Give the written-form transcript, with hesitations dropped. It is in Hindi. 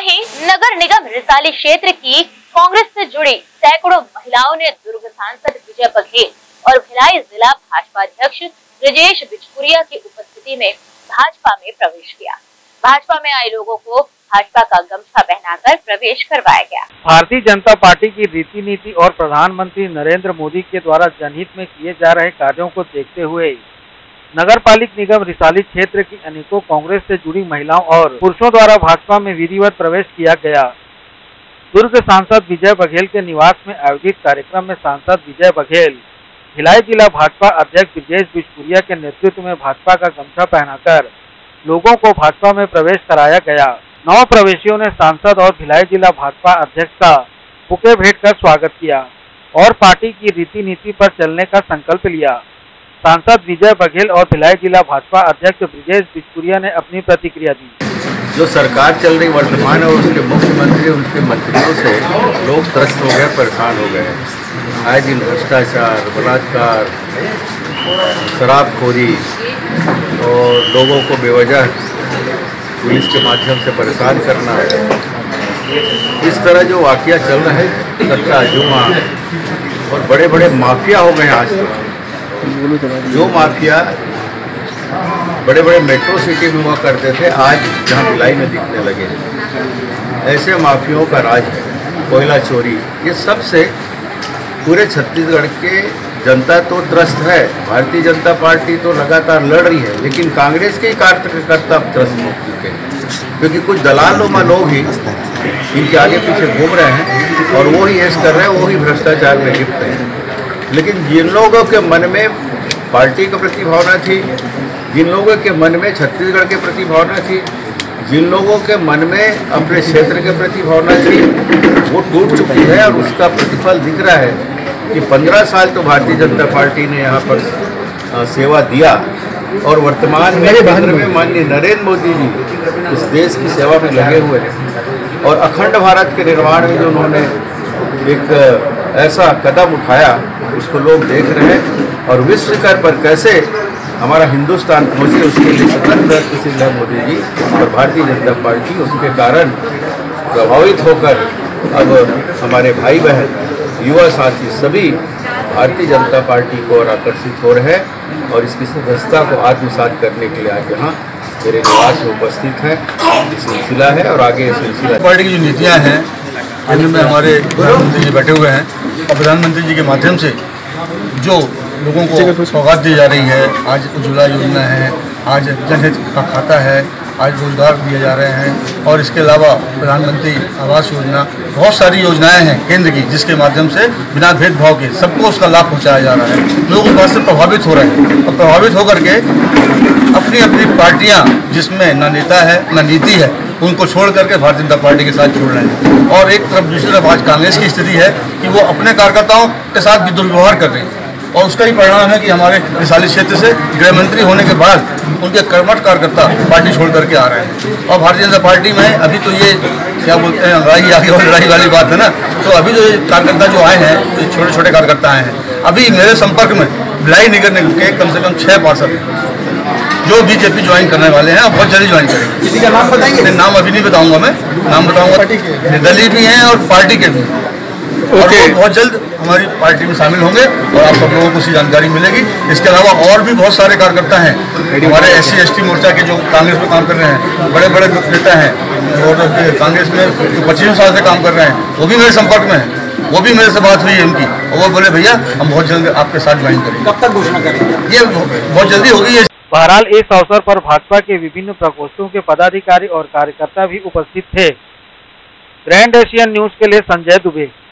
वहीं नगर निगम रिसाली क्षेत्र की कांग्रेस से जुड़ी सैकड़ों महिलाओं ने दुर्ग सांसद विजय बघेल और भिलाई जिला भाजपा अध्यक्ष ब्रजेश बिचपुरिया की उपस्थिति में भाजपा में प्रवेश किया। भाजपा में आए लोगों को भाजपा का गमछा पहनाकर प्रवेश करवाया गया। भारतीय जनता पार्टी की रीति नीति और प्रधानमंत्री नरेंद्र मोदी के द्वारा जनहित में किए जा रहे कार्यों को देखते हुए नगर पालिक निगम रिसाली क्षेत्र की अनेकों कांग्रेस से जुड़ी महिलाओं और पुरुषों द्वारा भाजपा में विधिवत प्रवेश किया गया। दुर्ग सांसद विजय बघेल के निवास में आयोजित कार्यक्रम में सांसद विजय बघेल, भिलाई जिला भाजपा अध्यक्ष ब्रजेश बिचपुरिया के नेतृत्व में भाजपा का गमछा पहनाकर लोगों को भाजपा में प्रवेश कराया गया। 9 प्रवेशियों ने सांसद और भिलाई जिला भाजपा अध्यक्ष का बुके भेंट कर स्वागत किया और पार्टी की रीति नीति पर चलने का संकल्प लिया। सांसद विजय बघेल और भिलाई जिला भाजपा अध्यक्ष ब्रजेश बिचपुरिया ने अपनी प्रतिक्रिया दी। जो सरकार चल रही वर्तमान है उसके मुख्यमंत्री उनके मंत्रियों से लोग त्रस्त हो गए, परेशान हो गए। आए दिन भ्रष्टाचार, बलात्कार, शराबखोरी और लोगों को बेवजह पुलिस के माध्यम से परेशान करना है। इस तरह जो वाकया चल रहा है, सट्टा जुआ और बड़े बड़े माफिया हो गए आज तो। जो माफिया बड़े बड़े मेट्रो सिटी में हुआ करते थे, आज जहाँ भिलाई में दिखने लगे। ऐसे माफियाओं का राज है। कोयला चोरी, ये सब से पूरे छत्तीसगढ़ के जनता तो त्रस्त है। भारतीय जनता पार्टी तो लगातार लड़ रही है, लेकिन कांग्रेस के कार्यकर्ता त्रस्त हो चुके हैं, क्योंकि कुछ दलाल नुमा लोग ही इनके आगे पीछे घूम रहे हैं और वो ही ऐसा कर रहे हैं, वो ही भ्रष्टाचार में लिप्त हैं। लेकिन जिन लोगों के मन में पार्टी के प्रति भावना थी, जिन लोगों के मन में छत्तीसगढ़ के प्रति भावना थी, जिन लोगों के मन में अपने क्षेत्र के प्रति भावना थी, वो टूट चुकी है और उसका प्रतिफल दिख रहा है कि 15 साल तो भारतीय जनता पार्टी ने यहाँ पर सेवा दिया और वर्तमान में केंद्र में माननीय नरेंद्र मोदी जी इस देश की सेवा में लगे हुए हैं और अखंड भारत के निर्माण में जो उन्होंने एक ऐसा कदम उठाया उसको लोग देख रहे हैं और विश्व स्तर पर कैसे हमारा हिंदुस्तान पहुँचे उसके लिए सतत प्रयत्नशील है मोदी जी और भारतीय जनता पार्टी। उसके कारण प्रभावित होकर अब हमारे भाई बहन, युवा साथी सभी भारतीय जनता पार्टी को और आकर्षित हो रहे हैं और इसकी सदस्यता को आत्मसात करने के लिए आज यहाँ मेरे निवास में उपस्थित हैं। सिलसिला है और आगे सिलसिला। पार्टी की जो नीतियाँ हैं केंद्र में हमारे प्रधानमंत्री जी बैठे हुए हैं और प्रधानमंत्री जी के माध्यम से जो लोगों को सौगात दी जा रही है, आज उज्ज्वला योजना है, आज जनहित का खाता है, आज रोजगार दिए जा रहे हैं और इसके अलावा प्रधानमंत्री आवास योजना, बहुत सारी योजनाएं हैं केंद्र की जिसके माध्यम से बिना भेदभाव के सबको उसका लाभ पहुंचाया जा रहा है। लोग उस बात से प्रभावित हो रहे हैं और प्रभावित होकर के अपनी अपनी पार्टियां जिसमें न नेता है न नीति है उनको छोड़ करके भारतीय जनता पार्टी के साथ जुड़ रहे हैं और एक तरफ दूसरी तरफ आज कांग्रेस की स्थिति है कि वो अपने कार्यकर्ताओं के साथ भी दुर्व्यवहार कर रही है और उसका ही परिणाम है कि हमारे रिसाली क्षेत्र से गृह मंत्री होने के बाद उनके कर्मठ कार्यकर्ता पार्टी छोड़ करके आ रहे हैं और भारतीय जनता पार्टी में अभी तो ये क्या बोलते हैं लड़ाई आगे और लड़ाई वाली बात है ना। तो अभी जो कार्यकर्ता जो आए हैं, जो छोटे छोटे कार्यकर्ता आए हैं, अभी मेरे संपर्क में भिलाई नगर निगम के कम से कम 6 पार्षद जो बीजेपी ज्वाइन करने वाले हैं और बहुत जल्दी ज्वाइन करेंगे। किसी का नाम बताएंगे? नाम अभी नहीं बताऊंगा, मैं नाम बताऊंगा निर्दलीय भी हैं और पार्टी के भी। और बहुत जल्द हमारी पार्टी में शामिल होंगे और आप सब लोगों को उसकी जानकारी मिलेगी। इसके अलावा और भी बहुत सारे कार्यकर्ता हैं हमारे SC ST मोर्चा के जो कांग्रेस में काम कर रहे हैं, बड़े बड़े नेता हैं और कांग्रेस में 25 साल से काम कर रहे हैं, वो भी मेरे संपर्क में हैं। वो भी मेरे से बात हुई है उनकी और वो बोले भैया हम बहुत जल्द आपके साथ ज्वाइन करेंगे। कब तक घोषणा करेंगे? ये बहुत जल्दी होगी। बहरहाल इस अवसर पर भाजपा के विभिन्न प्रकोष्ठों के पदाधिकारी और कार्यकर्ता भी उपस्थित थे। ग्रैंड एशियन न्यूज के लिए संजय दुबे।